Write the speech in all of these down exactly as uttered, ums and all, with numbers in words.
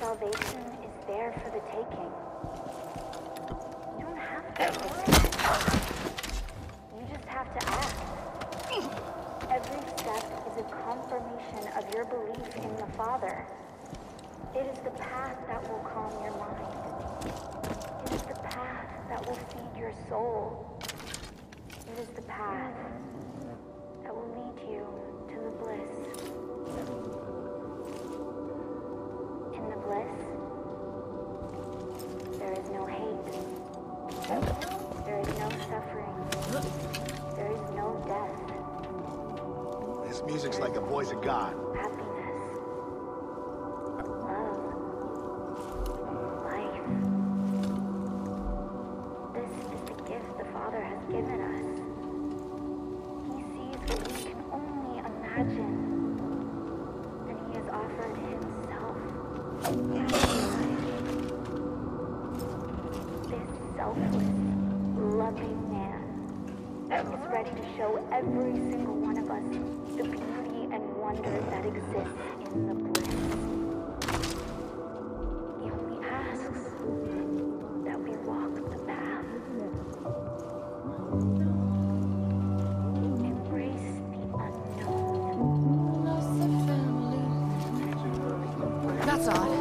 salvation is there for the taking. You don't have to listen. You just have to act. Every step is a confirmation of your belief in the Father. It is the path that will calm your mind. It is the path that will feed your soul. It is the path that will lead you to the bliss. In the bliss, there is no hate. There is no suffering. There is no death. This music's like the voice of God. Happiness. Love. Life. This is the gift the Father has given us. He sees what we can only imagine. And he has offered himself as life. This selfless, loving man is ready to show every single one of us the beauty and wonder that exists in the bliss. He only asks that we walk the path. Embrace the unknown. Lost the family. That's odd.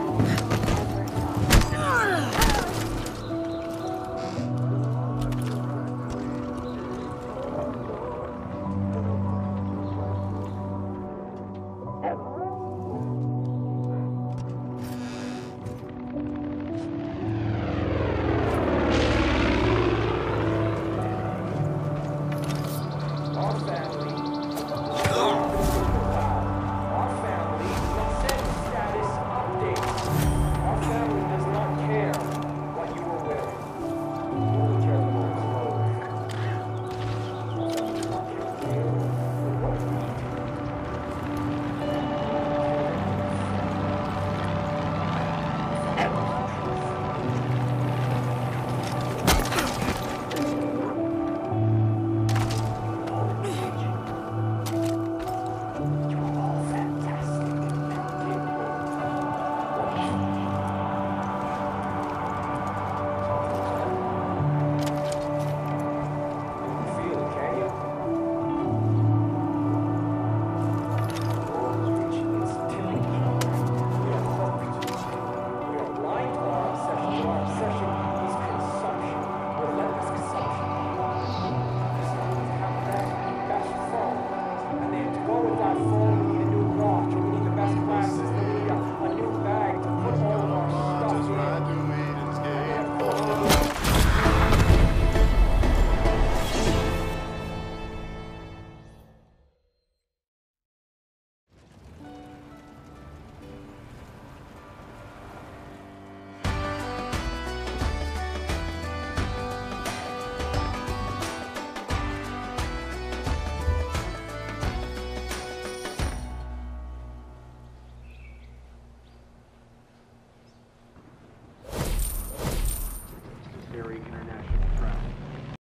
International.